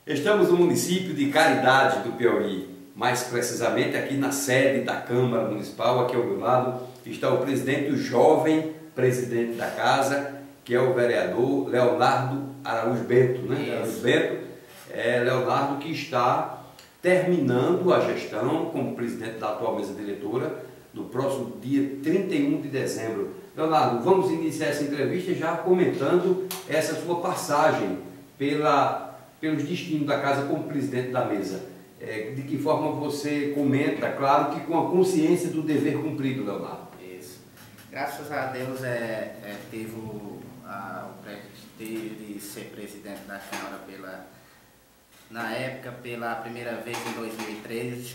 Estamos no município de Caridade do Piauí, mais precisamente aqui na sede da Câmara Municipal. Aqui ao meu lado está o presidente, o jovem presidente da casa, que é o vereador Leonardo Araújo Bento, né? Araújo Bento, Leonardo, que está terminando a gestão como presidente da atual mesa diretora no próximo dia 31 de dezembro. Leonardo, vamos iniciar essa entrevista já comentando essa sua passagem pelos destinos da casa como presidente da mesa. De que forma você comenta, claro que com a consciência do dever cumprido, Leonardo. Isso. Graças a Deus teve o prestígio de ser presidente da Câmara na época, pela primeira vez em 2013,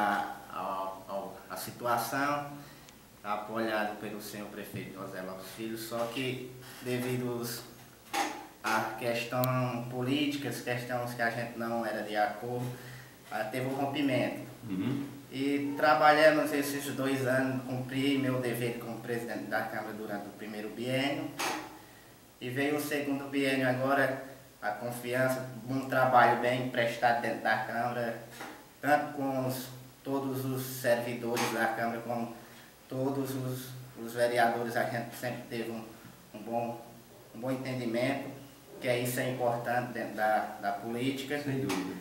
a situação, apoiado pelo senhor prefeito José Lopes Filho, só que devido a questão políticas, questões que a gente não era de acordo, teve um rompimento. E trabalhamos esses 2 anos, cumpri meu dever como presidente da Câmara durante o primeiro biênio, e veio o segundo biênio agora, a confiança, um trabalho bem prestado dentro da Câmara, tanto com todos os servidores da Câmara, como todos os vereadores. A gente sempre teve um bom entendimento, que isso é importante dentro da política. Sem dúvida.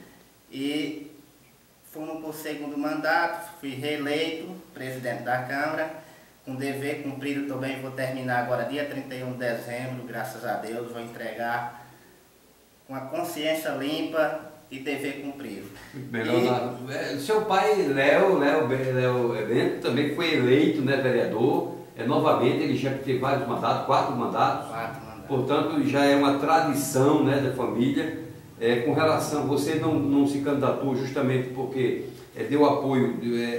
E fomos para o segundo mandato, fui reeleito presidente da Câmara, com dever cumprido também. Vou terminar agora dia 31 de dezembro, graças a Deus, vou entregar com a consciência limpa e dever cumprido. Muito bem, Leonardo. Seu pai, Léo Bento, também foi eleito, né, vereador. Novamente, ele já teve vários mandatos, 4 mandatos. 4 mandatos. Portanto, já é uma tradição, né, da família. Com relação, você não se candidatou justamente porque deu apoio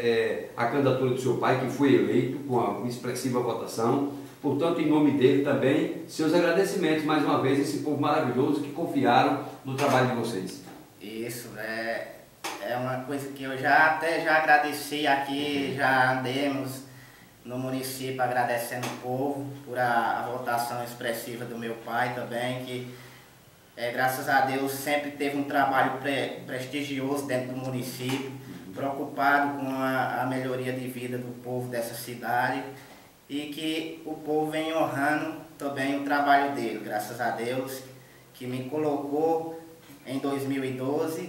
à candidatura do seu pai, que foi eleito com uma expressiva votação. Portanto, em nome dele também, seus agradecimentos mais uma vez a esse povo maravilhoso que confiaram no trabalho de vocês. Isso, é uma coisa que eu já agradeci aqui, já andemos no município agradecendo o povo por a votação expressiva do meu pai também, que graças a Deus sempre teve um trabalho prestigioso dentro do município, preocupado com a melhoria de vida do povo dessa cidade, e que o povo vem honrando também o trabalho dele, graças a Deus, que me colocou em 2012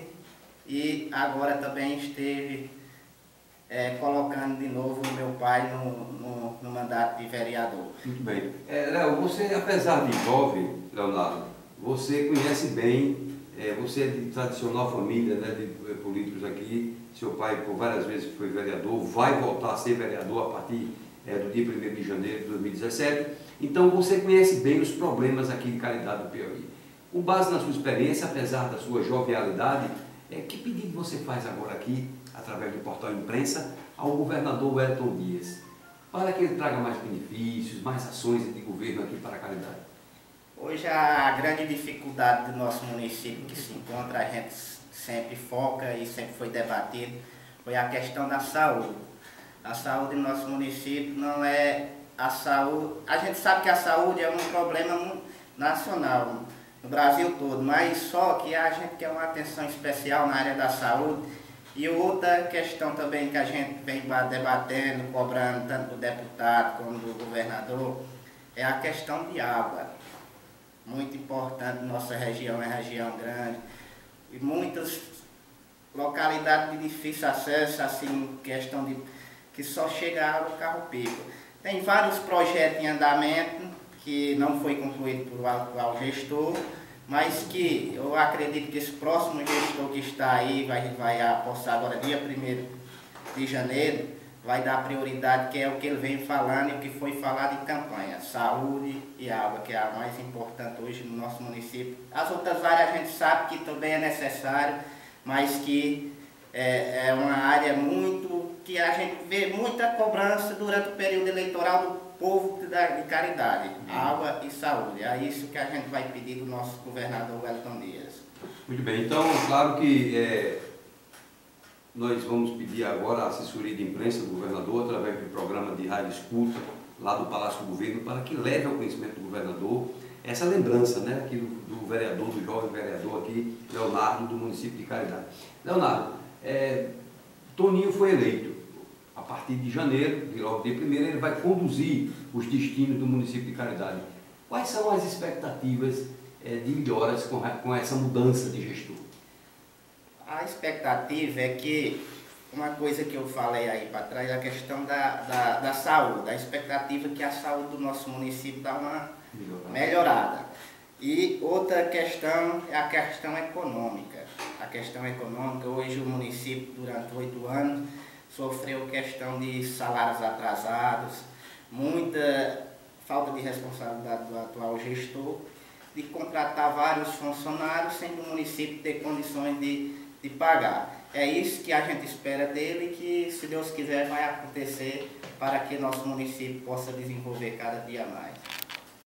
e agora também esteve colocando de novo o meu pai no mandato de vereador. Muito bem. Léo, você, apesar de jovem, Leonardo, você conhece bem, você é de tradicional família, né, de políticos aqui. Seu pai por várias vezes foi vereador, vai voltar a ser vereador a partir do dia 1º de janeiro de 2017. Então você conhece bem os problemas aqui de Caridade do Piauí. Com base na sua experiência, apesar da sua jovialidade, que pedido você faz agora aqui, através do portal Imprensa, ao governador Wellington Dias, para que ele traga mais benefícios, mais ações de governo aqui para a Caridade? Hoje a grande dificuldade do nosso município que se encontra, a gente sempre foca e sempre foi debatido, foi a questão da saúde. A saúde no nosso município não é a saúde. A gente sabe que a saúde é um problema nacional, no Brasil todo, mas só que a gente quer uma atenção especial na área da saúde. E outra questão também que a gente vem debatendo, cobrando tanto do deputado como do governador, é a questão de água. Muito importante, nossa região é região grande, e muitas localidades de difícil acesso, assim, questão de que só chega água no carro-pipa. Tem vários projetos em andamento que não foi concluído por o atual gestor, mas que eu acredito que esse próximo gestor que está aí, vai apostar agora dia 1º de janeiro, vai dar prioridade, que é o que ele vem falando e o que foi falado em campanha: saúde e água, que é a mais importante hoje no nosso município. As outras áreas a gente sabe que também é necessário, mas que é uma área que a gente vê muita cobrança durante o período eleitoral do povo de Caridade: água e saúde. É isso que a gente vai pedir do nosso governador Wellington Dias. Muito bem, então, claro que nós vamos pedir agora a assessoria de imprensa do governador, através do programa de rádio escuta, lá do Palácio do Governo, para que leve ao conhecimento do governador essa lembrança, né, aqui do do vereador, do jovem vereador aqui, Leonardo, do município de Caridade. Leonardo, Toninho foi eleito. A partir de janeiro, de logo de primeiro, ele vai conduzir os destinos do município de Caridade. Quais são as expectativas de melhoras com essa mudança de gestor? A expectativa é que, uma coisa que eu falei aí para trás, a questão da saúde. A expectativa é que a saúde do nosso município dá uma melhorada. E outra questão é a questão econômica. A questão econômica, hoje o município, durante 8 anos, sofreu questão de salários atrasados, muita falta de responsabilidade do atual gestor, de contratar vários funcionários sem o município ter condições de pagar. É isso que a gente espera dele e que, se Deus quiser, vai acontecer para que nosso município possa desenvolver cada dia mais.